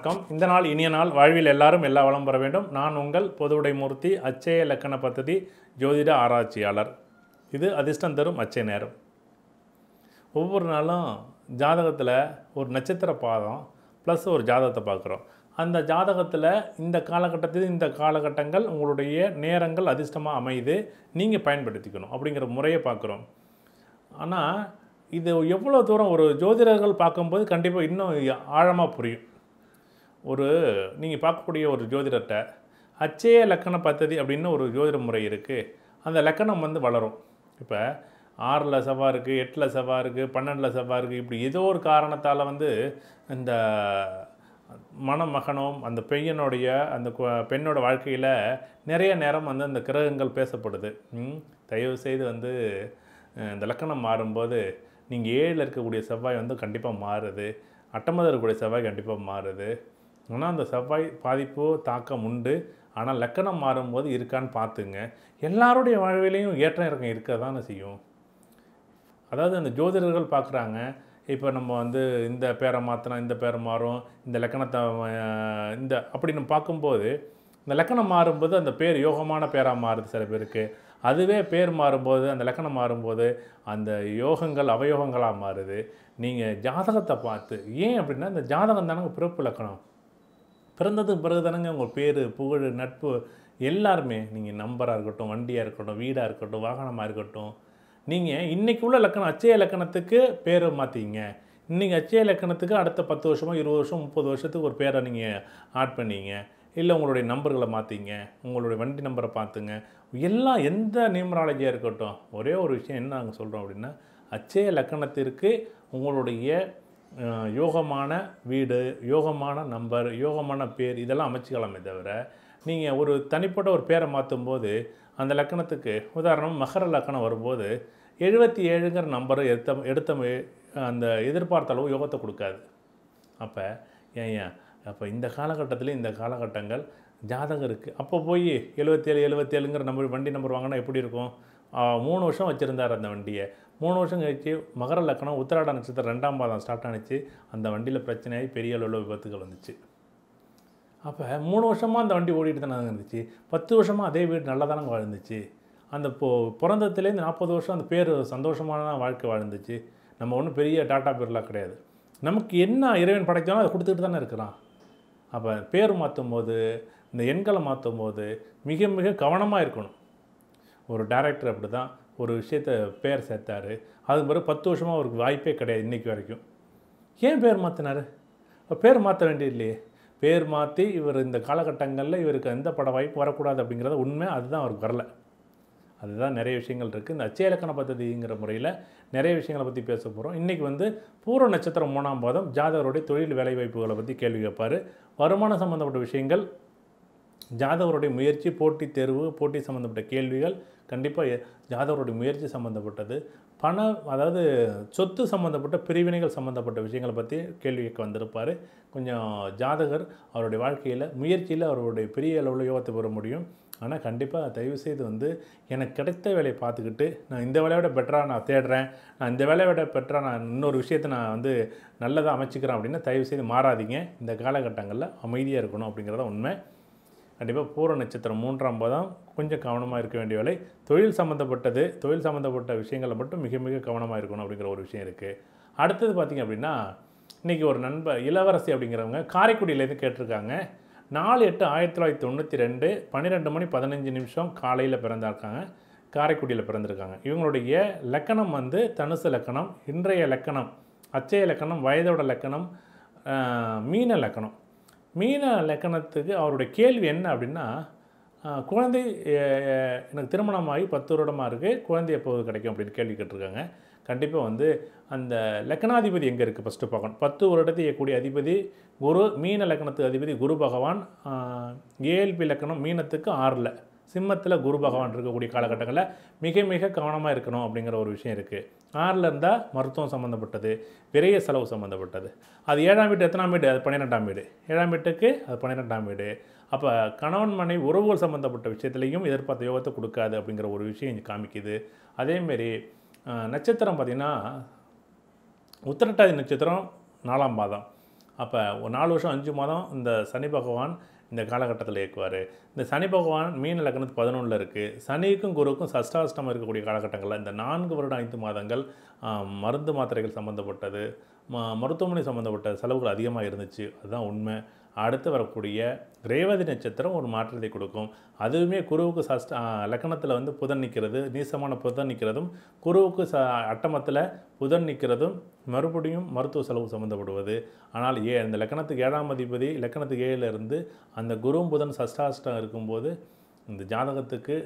வணக்கம். இந்த நாள் இனிய நாள். வாழ்வில் எல்லாரும் எல்லா வளம் பெற வேண்டும். நான் உங்கள் பொதுவுடை மூர்த்தி, அச்சய இலக்கண பദ്ധதி ஜோதிட ஆராய்ச்சியாளர். இது அதிர்ஷ்டம் தரும் அச்சய நேரம். ஒவ்வொரு நாளும் ஜாதகத்தில் ஒரு நட்சத்திர பாதம் ப்ளஸ் ஒரு ஜாதகத்தை பார்க்குறோம். அந்த ஜாதகத்தில் இந்த காலகட்டத்தில் இந்த காலகட்டங்கள் உங்களுடைய நேரங்கள் அதிர்ஷ்டமாக அமையுது, நீங்கள் பயன்படுத்திக்கணும் அப்படிங்கிற முறையை பார்க்குறோம். ஆனால் இது எவ்வளோ தூரம் ஒரு ஜோதிடர்கள் பார்க்கும்போது கண்டிப்பாக இன்னும் ஆழமாக புரியும். நீங்கள் பார்க்கக்கூடிய ஒரு ஜோதிடர்கிட்ட அச்சய லக்கண பദ്ധதி அப்படின்னு ஒரு ஜோதிட முறை இருக்குது. அந்த லக்கணம் வளரும். இப்போ 6ல் செவ்வாய் இருக்குது, 8ல் செவ்வாய் இருக்குது, 12ல் செவ்வாய் இருக்குது. இப்படி ஏதோ ஒரு காரணத்தால் இந்த மணமகனும் அந்த பையனுடைய அந்த பெண்ணோட வாழ்க்கையில் நிறைய நேரம் அந்த கிரகங்கள் பேசப்படுது. தயவுசெய்து இந்த லக்கணம் மாறும்போது நீங்கள் 7ல் இருக்கக்கூடிய செவ்வாய் கண்டிப்பாக மாறுது, 8ல் இருக்கக்கூடிய செவ்வாய் கண்டிப்பாக மாறுது. ஆனால் அந்த செவ்வாய் பாதிப்பு தாக்கம் உண்டு. ஆனால் லக்கணம் மாறும்போது இருக்கான்னு பார்த்துங்க. எல்லாருடைய வாழ்விலையும் ஏற்றம் இறக்கம் இருக்க தானே செய்யும். அதாவது அந்த ஜோதிடர்கள் பார்க்குறாங்க, இப்போ நம்ம இந்த பேரை மாற்றினா இந்த பேரை மாறும், இந்த லக்கணத்தை அப்படின்னு பார்க்கும்போது இந்த லக்கணம் மாறும்போது அந்த பேர் யோகமான பேராக மாறுது சில பேருக்கு. அதுவே பேர் மாறும்போது அந்த லக்கணம் மாறும்போது அந்த யோகங்கள் அவயோகங்களாக மாறுது. நீங்கள் ஜாதகத்தை பார்த்து ஏன் அப்படின்னா இந்த ஜாதகம் தானங்க பிறப்பு லக்கணம். பிறந்ததுக்கு பிறகு தானங்க உங்கள் பேர் புகழ் நட்பு எல்லாருமே. நீங்கள் நம்பராக இருக்கட்டும், வண்டியாக இருக்கட்டும், வீடாக இருக்கட்டும், வாகனமாக இருக்கட்டும். நீங்கள் இன்றைக்கி உள்ள லக்கணம் அச்சய லக்கணத்துக்கு பேரை மாற்றிங்க. இன்றைக்கி அச்சய லக்கணத்துக்கு அடுத்த 10 வருஷமோ 20 வருஷம் 30 வருஷத்துக்கு ஒரு பேரை நீங்கள் ஆட் பண்ணிங்க. இல்லை உங்களுடைய நம்பர்களை மாற்றிங்க, உங்களுடைய வண்டி நம்பரை பார்த்துங்க. எல்லாம் எந்த நியூமராலஜியாக இருக்கட்டும், ஒரே ஒரு விஷயம் என்ன நாங்கள் சொல்கிறோம் அப்படின்னா அச்சய லக்கணத்திற்கு உங்களுடைய யோகமான வீடு, யோகமான நம்பர், யோகமான பேர் இதெல்லாம் அமைச்சிக்கலாமே தவிர நீங்கள் ஒரு தனிப்பட்ட ஒரு பேரை மாற்றும்போது அந்த லக்கணத்துக்கு உதாரணம் மகர லக்கணம் வரும்போது 77ங்கிற நம்பரை எடுத்த அந்த எதிர்பார்த்த அளவு யோகத்தை கொடுக்காது. அப்போ இந்த காலகட்டத்தில் இந்த காலகட்டங்கள் ஜாதகம் இருக்குது. அப்போ போய் 77ங்கிற நம்பர் வண்டி நம்பர் வாங்கினா எப்படி இருக்கும்? 3 வருஷம் வச்சுருந்தார் அந்த வண்டியை. 3 வருஷம் கழிச்சு மகர லக்கணம் உத்திராட நட்சத்திரம் 2ஆம் பாதம் ஸ்டார்ட் ஆனிச்சு. அந்த வண்டியில் பிரச்சனையாகி பெரிய அளவில் விபத்துகள் வந்துச்சு. அப்போ 3 வருஷமாக அந்த வண்டி ஓடிட்டு தானே இருந்துச்சு. 10 வருஷமாக அதே வீடு நல்லா தானே வாழ்ந்துச்சு. அந்த பிறந்ததுலேருந்து 40 வருஷம் அந்த பேர் சந்தோஷமான வாழ்க்கை வாழ்ந்துச்சு. நம்ம ஒன்றும் பெரிய டாட்டா பேர்லாம் கிடையாது. நமக்கு என்ன இறைவன் படைத்தாலும் அதை கொடுத்துட்டு தானே இருக்கிறான். அப்போ பேர் மாற்றும் போது இந்த எண்களை மாற்றும் போது மிக மிக கவனமாக இருக்கணும். ஒரு டைரக்டர் அப்படி தான் ஒரு விஷயத்தை பேர் சேர்த்தார். அதுக்கு பிறகு 10 வருஷமாக அவருக்கு வாய்ப்பே கிடையாது இன்றைக்கி வரைக்கும். ஏன் பேர் மாற்றினார்? பேர் மாற்ற வேண்டியது இல்லையே. பேர் மாற்றி இவர் இந்த காலகட்டங்களில் இவருக்கு எந்த பட வாய்ப்பு வரக்கூடாது அப்படிங்கிறத உண்மை. அதுதான் அவருக்கு வரல. அதுதான் நிறைய விஷயங்கள் இருக்குது. இந்த அச்சய இலக்கண பദ്ധதிங்கிற முறையில் நிறைய விஷயங்களை பற்றி பேச போகிறோம். இன்றைக்கி பூர்வ நட்சத்திரம் 3ஆம் பாதம் ஜாதகருடைய தொழில் வேலைவாய்ப்புகளை பற்றி கேள்வி கேட்பார். வருமானம் சம்மந்தப்பட்ட விஷயங்கள், ஜாதகருடைய முயற்சி, போட்டித் தேர்வு, போட்டி சம்மந்தப்பட்ட கேள்விகள், கண்டிப்பாக ஜாதகருடைய முயற்சி சம்மந்தப்பட்டது, அதாவது சொத்து சம்மந்தப்பட்ட பிரிவினைகள் சம்மந்தப்பட்ட விஷயங்களை பற்றி கேள்வி கேட்க வந்திருப்பார். கொஞ்சம் ஜாதகர் அவருடைய வாழ்க்கையில் முயற்சியில் அவருடைய பெரிய அளவில் யோகத்தை பெற முடியும். ஆனால் கண்டிப்பாக தயவுசெய்து எனக்கு கிடைத்த வேலையை பார்த்துக்கிட்டு நான் இந்த வேலையை விட பெட்டராக நான் தேடுறேன், நான் இந்த வேலையை விட பெட்டராக நான் இன்னொரு விஷயத்தை நான் நல்லதாக அமைச்சிக்கிறேன் அப்படின்னா தயவுசெய்து மாறாதீங்க. இந்த காலகட்டங்களில் அமைதியாக இருக்கணும் அப்படிங்கிறத உண்மை. கண்டிப்பாக பூர்வ நட்சத்திரம் 3ஆம் பாதம் கொஞ்சம் கவனமாக இருக்க வேண்டிய வேலை. தொழில் சம்மந்தப்பட்ட விஷயங்களில் மட்டும் மிக மிக கவனமாக இருக்கணும் அப்படிங்கிற ஒரு விஷயம் இருக்குது. அடுத்தது பார்த்திங்க அப்படின்னா இன்றைக்கி ஒரு நண்பர் இளவரசி அப்படிங்கிறவங்க காரைக்குடியிலேருந்து கேட்டிருக்காங்க. 4/8/1992 12 மணி 15 நிமிஷம் காலையில் பிறந்திருக்காங்க. காரைக்குடியில் பிறந்திருக்காங்க. இவங்களுடைய லக்கணம் தனுசு லக்கணம். இன்றைய லக்கணம் அச்சய லக்கணம், வயதோட லக்கணம் மீன லக்கணம். மீன லக்கணத்துக்கு அவருடைய கேள்வி என்ன அப்படின்னா, குழந்தை எனக்கு திருமணமாகி 10 வருடமாக இருக்குது, குழந்தை எப்போது கிடைக்கும் அப்படின்னு கேள்வி கேட்டிருக்காங்க. கண்டிப்பாக அந்த லக்கணாதிபதி எங்கே இருக்குது ஃபஸ்ட்டு பார்க்கணும். 10 வருடத்தை இயக்கக்கூடிய அதிபதி குரு. மீன லக்கணத்துக்கு அதிபதி குரு பகவான். ஏஎல்பி லக்கணம் மீனத்துக்கு 6ல், சிம்மத்தில் குரு பகவான் இருக்கக்கூடிய காலகட்டங்களில் மிக மிக கவனமாக இருக்கணும் அப்படிங்கிற ஒரு விஷயம் இருக்குது. 6ல் இருந்தால் மருத்துவம் சம்மந்தப்பட்டது, விரைய செலவு சம்மந்தப்பட்டது. அது 7ஆம் வீடு எத்தனாம் வீடு? அது 12ஆம் வீடு. 7ஆம் வீட்டுக்கு அது 12ஆம் வீடு. அப்போ கணவன் மனைவி உறவுகள் சம்மந்தப்பட்ட விஷயத்துலையும் எதிர்பார்த்த யோகத்தை கொடுக்காது அப்படிங்கிற ஒரு விஷயம் இங்கே காமிக்குது. அதேமாரி நட்சத்திரம் பார்த்திங்கன்னா உத்திரட்டாதி நட்சத்திரம் 4ஆம் பாதம். அப்போ 4 வருஷம் 5 மாதம் இந்த சனி பகவான் இந்த காலகட்டத்தில் இயக்குவார். இந்த சனி பகவான் மீன லக்னத்து 11ல் இருக்குது. சனிக்கும் குருவுக்கும் சஷ்டாஷ்டமம் இருக்கக்கூடிய காலகட்டங்களில் இந்த 4 வருடம் 5 மாதங்கள் மருந்து மாத்திரைகள் சம்மந்தப்பட்டது, மருத்துவமனை சம்மந்தப்பட்ட செலவுகள் அதிகமாக இருந்துச்சு. அதுதான் உண்மை. அடுத்து வரக்கூடிய ரேவதி நட்சத்திரம் ஒரு மாற்றத்தை கொடுக்கும். அதுவுமே குருவுக்கு லக்னத்தில் வந்து புதன் நிற்கிறது, நீசமான புதன் நிற்கிறதும், குருவுக்கு அட்டமத்தில் புதன் நிற்கிறதும் மறுபடியும் மருத்துவ செலவு சம்மந்தப்படுவது. ஆனால் இந்த லக்னத்துக்கு 7ஆம் அதிபதி லக்னத்துக்கு 7ல் இருந்து அந்த குருவும் புதன் சஷ்டாஷ்டம் இருக்கும்போது இந்த ஜாதகத்துக்கு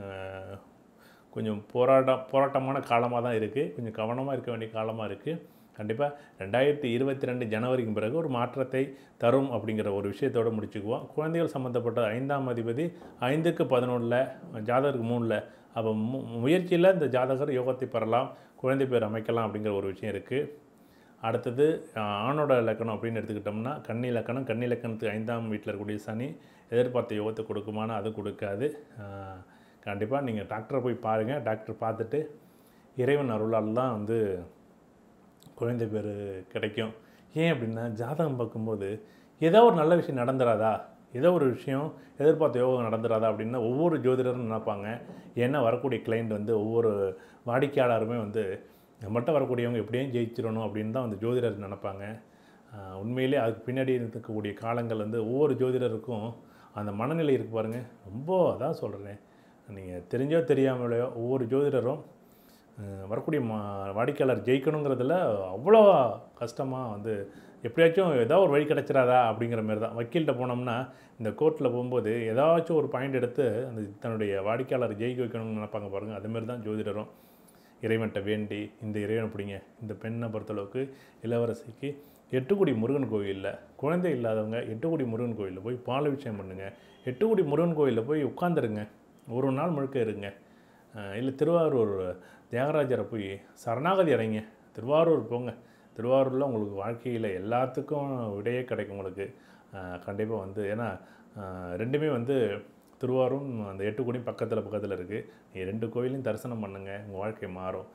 கொஞ்சம் போராட்டமான காலமாக தான் இருக்குது. கொஞ்சம் கவனமாக இருக்க வேண்டிய காலமாக இருக்குது. கண்டிப்பாக 2022 ஜனவரிக்கு பிறகு ஒரு மாற்றத்தை தரும் அப்படிங்கிற ஒரு விஷயத்தோடு முடிச்சுக்குவோம். குழந்தைகள் சம்மந்தப்பட்ட 5ஆம் அதிபதி 5க்கு 11ல் ஜாதகருக்கு 3ல். அப்போ முயற்சியில் இந்த ஜாதகர் யோகத்தை பெறலாம், குழந்தை பேர் அமைக்கலாம் அப்படிங்கிற ஒரு விஷயம் இருக்குது. அடுத்தது ஆணோட இலக்கணம் அப்படின்னு எடுத்துக்கிட்டோம்னா கன்னி இலக்கணம். கன்னி இலக்கணத்துக்கு 5ஆம் வீட்டில் இருக்கக்கூடிய சனி எதிர்பார்த்த யோகத்தை கொடுக்குமானா அது கொடுக்காது. கண்டிப்பாக நீங்கள் டாக்டரை போய் பாருங்கள். டாக்டர் பார்த்துட்டு இறைவன் அருளால் தான் வந்து குழந்தை பேர் கிடைக்கும். ஏன் அப்படின்னா ஜாதகம் பார்க்கும்போது ஏதோ ஒரு நல்ல விஷயம் நடந்துடாதா, ஏதோ ஒரு விஷயம் எதிர்பார்த்த யோகம் நடந்துடாதா அப்படின்னா ஒவ்வொரு ஜோதிடரும் நினைப்பாங்க. ஏன்னா வரக்கூடிய கிளைண்ட் வந்து ஒவ்வொரு வாடிக்கையாளருமே வந்து நம்மகிட்ட வரக்கூடியவங்க எப்படியும் ஜெயிச்சிடணும் அப்படின்னு தான் வந்து ஜோதிடர் நினைப்பாங்க. உண்மையிலே அதுக்கு பின்னாடி இருக்கக்கூடிய காலங்கள் வந்து ஒவ்வொரு ஜோதிடருக்கும் அந்த மனநிலை இருக்குது பாருங்கள். ரொம்ப அதான் சொல்கிறேன், நீங்கள் தெரிஞ்சோ தெரியாமலையோ ஒவ்வொரு ஜோதிடரும் வரக்கூடிய வாடிக்கையாளர் ஜெயிக்கணுங்கிறதுல அவ்வளோ கஷ்டமாக வந்து எப்படியாச்சும் ஏதோ ஒரு வழி கிடச்சிடாதா அப்படிங்கிற மாரி தான். வக்கீல்கிட்ட போனோம்னா இந்த கோர்ட்டில் போகும்போது ஏதாச்சும் ஒரு பாயிண்ட் எடுத்து அந்த தன்னுடைய வாடிக்கையாளர் ஜெயிக்க வைக்கணும்னு நினைப்பாங்க பாருங்கள். அதுமாரி தான் ஜோதிடரும் இறைவன்கிட்ட வேண்டி இந்த இறைவனை பிடிங்க. இந்த பெண்ணை பொறுத்தளவுக்கு இளவரசிக்கு எட்டுக்குடி முருகன் கோயிலில் குழந்தை இல்லாதவங்க எட்டுக்குடி முருகன் கோயிலில் போய் பாலாபிஷேகம் பண்ணுங்கள். எட்டுக்குடி முருகன் கோயிலில் போய் உட்காந்துருங்க, ஒரு நாள் முழுக்க இருங்க. இல்லை திருவாரூர் தியாகராஜரை போய் சரணாகதி அடைங்க, திருவாரூர் போங்க. திருவாரூரில் உங்களுக்கு வாழ்க்கையில் எல்லாத்துக்கும் விடையே கிடைக்கும் உங்களுக்கு. கண்டிப்பாக வந்து ஏன்னா ரெண்டுமே வந்து திருவாரூர் அந்த எட்டுக்குடியும் பக்கத்தில் இருக்குது. நீங்கள் 2 கோயிலையும் தரிசனம் பண்ணுங்கள், உங்கள் வாழ்க்கை மாறும்.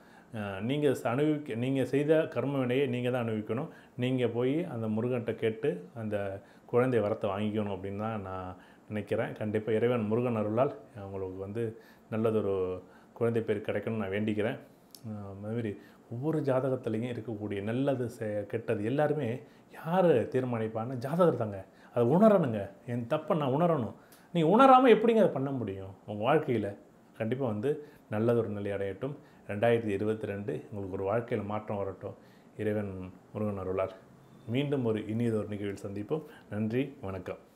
நீங்கள் செய்த கர்ம வினையை நீங்கள் தான் அனுபவிக்கணும். நீங்கள் போய் அந்த முருகன்கிட்ட கேட்டு அந்த குழந்தை வரத்தை வாங்கிக்கணும் அப்படின்னு தான் நான் நினைக்கிறேன். கண்டிப்பாக இறைவன் முருகன் அருளால் உங்களுக்கு வந்து நல்லதொரு குழந்தை பேர் கிடைக்கணும்னு நான் வேண்டிக்கிறேன். அதுமாரி ஒவ்வொரு ஜாதகத்துலேயும் இருக்கக்கூடிய நல்லது கெட்டது எல்லாருமே யார் தீர்மானிப்பான்னு ஜாதகர் தாங்க. அதை உணரணுங்க. என் தப்பை நான் உணரணும். நீங்கள் உணராமல் எப்படிங்க அதை பண்ண முடியும் உங்கள் வாழ்க்கையில்? கண்டிப்பாக வந்து நல்லதொரு நிலை அடையட்டும். 2022 உங்களுக்கு ஒரு வாழ்க்கையில் மாற்றம் வரட்டும். இறைவன் முருகன் அருளால் மீண்டும் ஒரு இனியதொரு நிகழ்வில் சந்திப்போம். நன்றி, வணக்கம்.